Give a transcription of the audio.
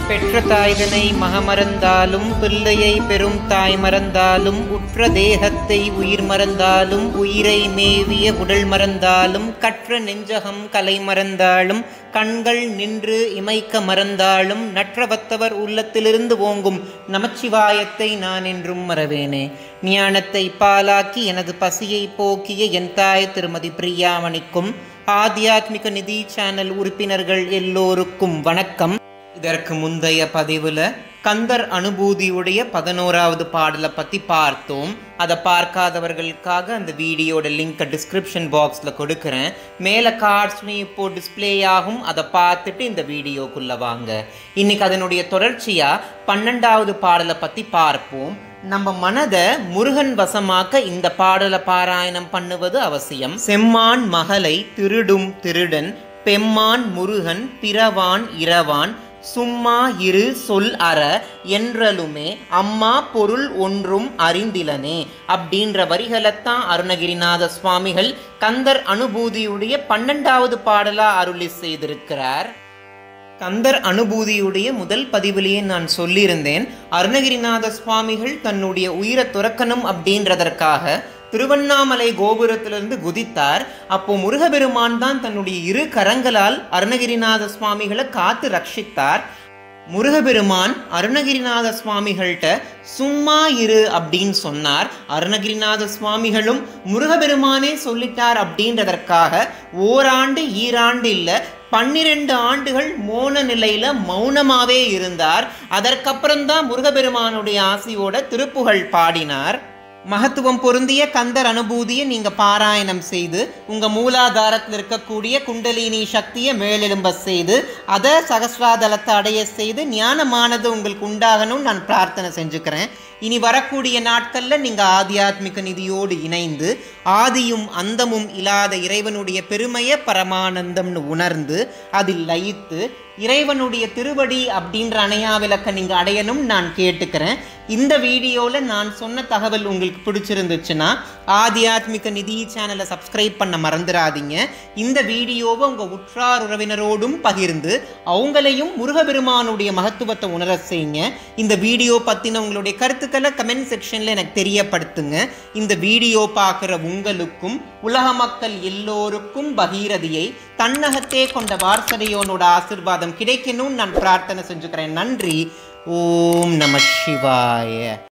பெற்ற தாய்தனை மகமறந்தாலும் பிள்ளையை பெரும் தாய் மறந்தாலும் உற்ற தேகத்தை உயிர் மறந்தாலும் உயிரை மேவிய உடல் மறந்தாலும் கற்ற நெஞ்சகம் கலை மறந்தாலும் கண்கள் நின்று இமைக்க மறந்தாலும் நற்றவத்தவர் உள்ளத்திலிருந்து ஓங்கும் நமச்சிவாயத்தை நான் என்றும் மறவேனே. ஞானத்தை பாலாக்கி எனது பசியை போக்கிய என் தாய் திருமதி பிரியாமணிக்கும் ஆத்தியாத்மிக நிதி சேனல் உறுப்பினர்கள் எல்லோருக்கும் வணக்கம். இதற்கு முந்தைய பதிவில் கந்தர் அனுபூதியுடைய 11வது பாடலை பற்றி பார்த்தோம். அதை பார்க்காதவர்களுக்காக அந்த வீடியோட லிங்க்கை டிஸ்கிரிப்ஷன் பாக்ஸில் கொடுக்குறேன். மேலே கார்ட்ஸ்லையும் இப்போ டிஸ்பிளே ஆகும், அதை பார்த்துட்டு இந்த வீடியோக்குள்ளே வாங்க. இன்றைக்கி அதனுடைய தொடர்ச்சியாக 12வது பாடலை பற்றி பார்ப்போம். நம்ம மனதை முருகன் வசமாக்க இந்த பாடலை பாராயணம் பண்ணுவது அவசியம். செம்மான் மகளை திருடும் திருடன் பெம்மான் முருகன் பிறவான் இரவான் சும்மா இரு சொல் அற என்றலுமே அம்மா பொருள் ஒன்றும் அறிந்திலனே அப்படின்ற வரிகளைத்தான் அருணகிரிநாத சுவாமிகள் கந்தர் அனுபூதியுடைய 12வது பாடலா அருளி செய்திருக்கிறார். கந்தர் அனுபூதியுடைய முதல் பதிவிலேயே நான் சொல்லியிருந்தேன், அருணகிரிநாத சுவாமிகள் தன்னுடைய உயிரை துறக்கணும் அப்படின்றதற்காக திருவண்ணாமலை கோபுரத்திலிருந்து குதித்தார். அப்போ முருகபெருமான் தான் தன்னுடைய 2 கரங்களால் அருணகிரிநாத சுவாமிகளை காத்து ரட்சித்தார். முருகபெருமான் அருணகிரிநாத சுவாமிகள்கிட்ட சும்மா இரு அப்படின்னு சொன்னார். அருணகிரிநாத சுவாமிகளும் முருகபெருமானே சொல்லிட்டார் அப்படின்றதற்காக ஓராண்டு ஈராண்டு இல்லை 12 ஆண்டுகள் மௌன நிலையில மௌனமாவே இருந்தார். அதற்கப்புறம்தான் முருகபெருமானுடைய ஆசியோட திருப்புகழ் பாடினார். மகத்துவம் பொருந்திய கந்தர் அனுபூதியை நீங்கள் பாராயணம் செய்து உங்கள் மூலாதாரத்தில் இருக்கக்கூடிய குண்டலினி சக்தியை மேலெழும்ப செய்து அதை சகஸ்ராதலத்தை அடைய செய்து ஞானமானது உங்களுக்கு உண்டாகணும்னு நான் பிரார்த்தனை செஞ்சுக்கிறேன். இனி வரக்கூடிய நாட்களில் நீங்கள் ஆத்தியாத்மிக நிதியோடு இணைந்து ஆதியும் அந்தமும் இல்லாத இறைவனுடைய பெருமையை பரமானந்தம்னு உணர்ந்து அதில் லயித்து இறைவனுடைய திருவடி அப்படின்ற அணையா விளக்க நீங்கள் அடையணும் நான் கேட்டுக்கிறேன். இந்த வீடியோவில் நான் சொன்ன தகவல் உங்களுக்கு பிடிச்சிருந்துச்சுன்னா ஆத்தியாத்மிக நிதி சேனலை சப்ஸ்கிரைப் பண்ண மறந்துடாதீங்க. இந்த வீடியோவை உங்கள் உற்றார் உறவினரோடும் பகிர்ந்து அவங்களையும் முருகபெருமானுடைய மகத்துவத்தை உணர செய்யுங்க. இந்த வீடியோ பற்றின உங்களுடைய கருத்துக்களை கமெண்ட் செக்ஷனில் எனக்கு தெரியப்படுத்துங்க. இந்த வீடியோ பார்க்குற உங்களுக்கும் உலக மக்கள் எல்லோருக்கும் பகீரதியை தன்னகத்தே கொண்ட வாரசதையோனோட ஆசிர்வாதம் கிடைக்கணும்னு நான் பிரார்த்தனை செஞ்சுக்கிறேன். நன்றி. ஓம் நம சிவாய.